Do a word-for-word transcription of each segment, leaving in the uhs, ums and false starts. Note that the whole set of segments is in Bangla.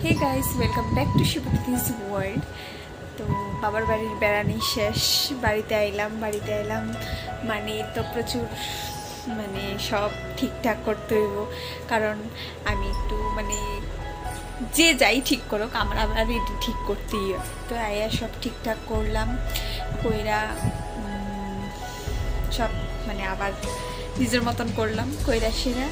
Hey guys welcome back to Shivtij world. तो बाबार बाड़ीर बेड़ानी शेष बाड़ीते आइलाम बाड़ीते आइलाम माने तो प्रचुर माने सब ठीकठाक करते हইব कारण आमी एकटू माने जे जाई ठीक करुक आमार आबार एटी ठीक करतेই হবে। तो आया सब ठीकठाक करलाम कइरा सब माने आबार निजेर मतन करलाम कइरा सेरा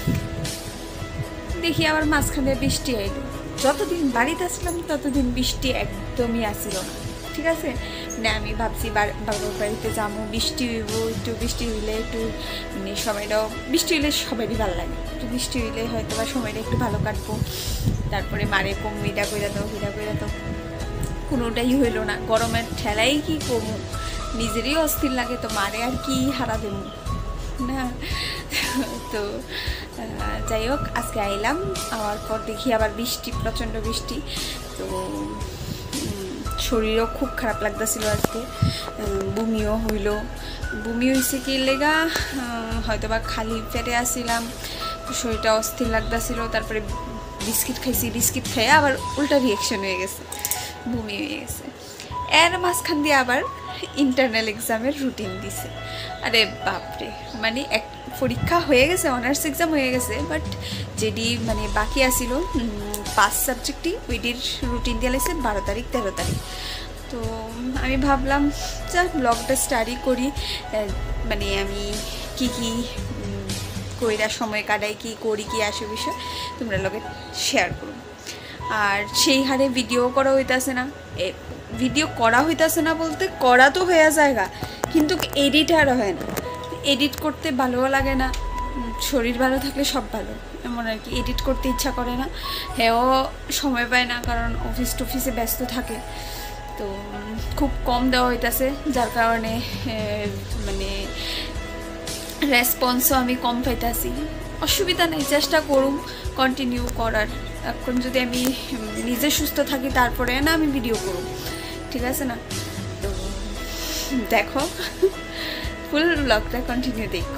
देखी आबार माঝখানে বৃষ্টি আইলো। যতদিন বাড়িতে আসলাম ততদিন বৃষ্টি একদমই আসিল না। ঠিক আছে, মানে আমি ভাবছি বাবার বাড়িতে যাবো, বৃষ্টি হইব, একটু বৃষ্টি হইলে একটু মানে সময়টাও বৃষ্টি হইলে সবারই ভালো লাগে, একটু বৃষ্টি হইলে হয়তো বা সময়টা একটু ভালো কাটবো। তারপরে মারে কম মিটা কইরা দাও হিরা কইরা দাও, কোনোটাই হইল না। গরমের ঠেলাই কি কমু, নিজেরই অস্থির লাগে, তো মারে আর কি হারা দেবো না। তো যাই হোক আজকে আইলাম, আওয়ার পর দেখি আবার বৃষ্টি, প্রচণ্ড বৃষ্টি। তো শরীরও খুব খারাপ লাগতেছিল আজকে, বমিও হইল। বমি হয়েছে কি লেগা হয়তো বা খালি পেটে আসছিলাম, তো শরীরটা অস্থির লাগতেছিল। তারপরে বিস্কিট খাইছি, বিস্কিট খাইয়ে আবার উল্টা রিয়াকশন হয়ে গেছে, বমি হয়ে গেছে। এর মাঝখান দিয়ে আবার ইন্টারনাল এক্সামের রুটিন দিছে। আরে বাপরে, মানে এক পরীক্ষা হয়ে গেছে, অনার্স এক্সাম হয়ে গেছে, বাট যেটি মানে বাকি আসিল পাঁচ সাবজেক্টই ওইটির রুটিন দিয়ে লাগছে বারো তারিখ তেরো তারিখ। তো আমি ভাবলাম যা ব্লগটা স্টাডি করি, মানে আমি কি কি কইরা সময় কাটাই, কি করি, কি আসে বিষয় তোমরা লগে শেয়ার করো। আর সেই হারে ভিডিও করা হইতাছে না, ভিডিও করা হইতাছে না বলতে করা তো হয়ে জায়গা, কিন্তু এডিট আর হয় না। এডিট করতে ভালোও লাগে না, শরীর ভালো থাকলে সব ভালো এমন আর কি। এডিট করতে ইচ্ছা করে না, হ্যাঁও সময় পায় না, কারণ অফিস টফিসে ব্যস্ত থাকে। তো খুব কম দেওয়া হইতাছে, যার কারণে মানে রেসপন্সও আমি কম পাইতাছি। অসুবিধা নেই, চেষ্টা করুম কন্টিনিউ করার। এখন যদি আমি নিজে সুস্থ থাকি তারপরে না আমি ভিডিও করব, ঠিক আছে না? তো দেখো ফুল ব্লগটা কন্টিনিউ দেখো।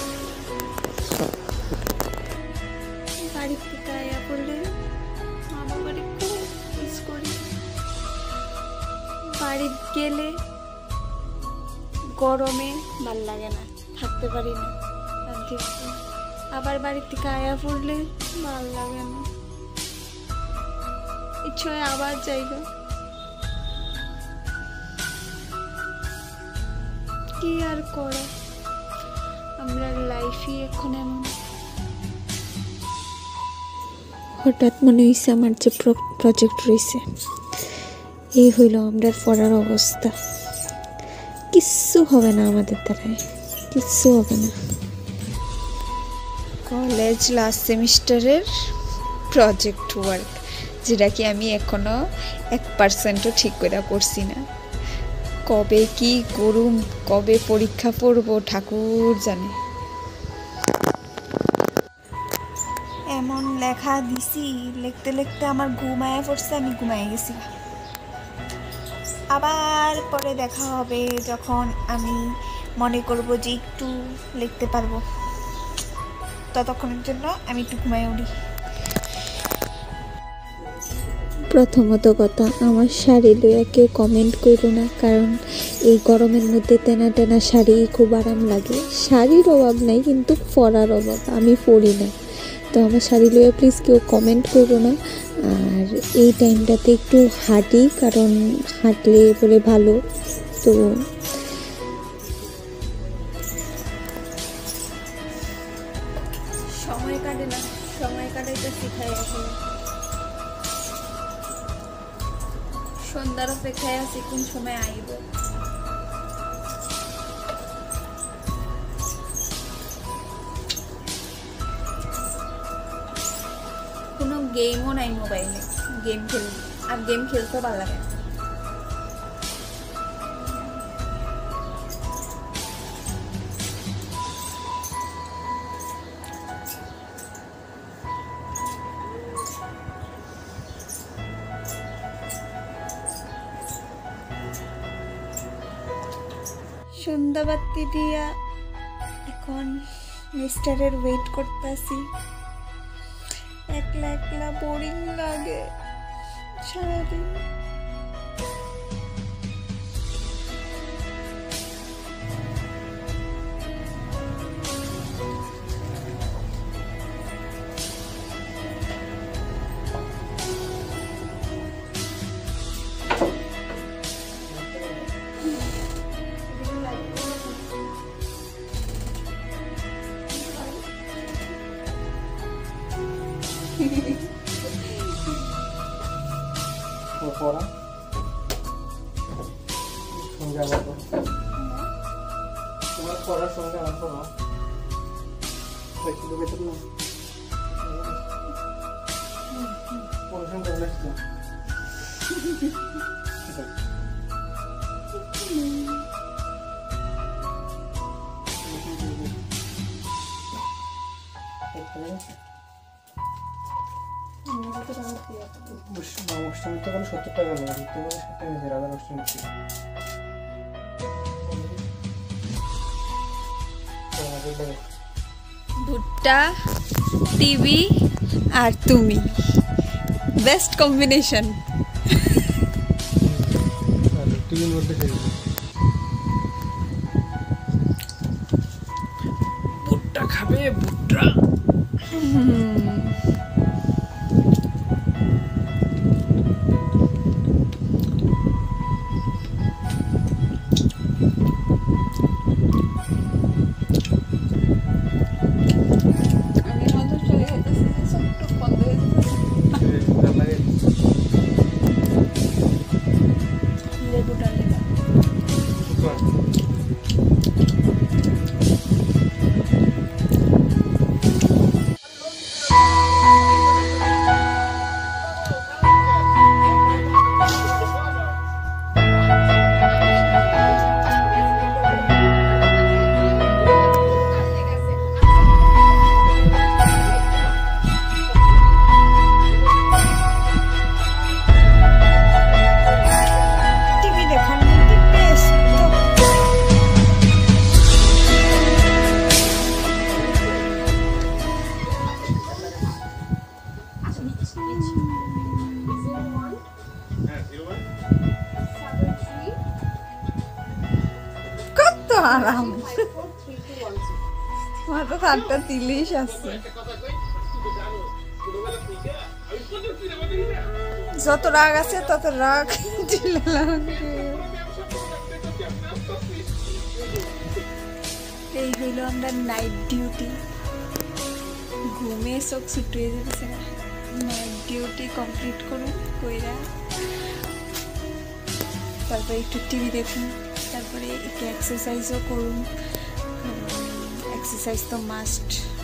বাড়ি থেকে আয়া পড়লে মামা বাড়ি খুব মিস করি। বাড়ি গেলে গরমে ভাল লাগে না, থাকতে পারি না। আবার বাড়ির থেকে আয়া পড়লে ভাল লাগে না, ইচ্ছে হয় আবার যাইব। কি আর করা, আমরা লাইফই এখন এমন। হঠাৎ মনে হয়েছে আমার যে প্রজেক্ট রয়েছে এই হইল আমরা পড়ার অবস্থা, কিচ্ছু হবে না আমাদের দ্বারায়, কিচ্ছু হবে না। কলেজ লাস্ট সেমিস্টারের প্রজেক্ট ওয়ার্ক, যেটা কি আমি এখনো এক পার্সেন্টও ঠিক করে করছি না। কবে কি করুম, কবে পরীক্ষা পড়ব ঠাকুর জানে। এমন লেখা দিছি, লিখতে লিখতে আমার ঘুমায় পড়ছে, আমি ঘুমায় গেছি। আবার পরে দেখা হবে যখন আমি মনে করব যে একটু লিখতে পারবো, ততক্ষণের জন্য আমি একটু ঘুমায় উঠি। প্রথমত কথা, আমার শাড়ি লইয়া কেউ কমেন্ট করো না, কারণ এই গরমের মধ্যে তেনা টেনা শাড়ি খুব আরাম লাগে। শাড়ির অভাব নাই, কিন্তু পরার অভাব, আমি পরি না। তো আমার শাড়ি লইয়া প্লিজ কেউ কমেন্ট করো না। আর এই টাইমটাতে একটু হাঁটি, কারণ হাঁটলে বলে ভালো। তো সময় কাটে না, সময় কাটাইতে শিখাই এখন। সন্ধ্যার অপেক্ষায় আছি কোন সময় আইব। কোনো গেমও নাই মোবাইলে, গেম খেল আর গেম খেলতে ভালো লাগে। সন্ধ্যাবাতি দিয়া এখন মিস্টারের ওয়েট করতেছি। এক একলা একলা বোরিং লাগে সারাদিন। পড়া সঙ্গে আবার পড়া, তোমার পড়ার সঙ্গে আমার পড়া একটু বেতন না পড়াশোনা করে আসলাম। অষ্টমী তো কোনো সত্তর টাকা নেই, ঘুরতে পারে সত্তর নিচে রাধার অষ্টমী ভুট্টা, টিভি আর তুমি, বেস্ট কম্বিনেশন। টিভির মধ্যে ভুট্টা খাবে, ভুট্টা কত আরাম, মাথা ঠাট্টা তিলিশ আছে। যত রাগ আছে তত রাগ এই হইল আমরা নাইট ডিউটি, ঘুমে চোখ ছুটিয়ে যাচ্ছে না। নাইট ডিউটি কমপ্লিট করুন কইরা তারপরে একটু টিভি দেখুন, তারপরে একটু এক্সারসাইজও করুন। এক্সারসাইজ তো মাস্ট।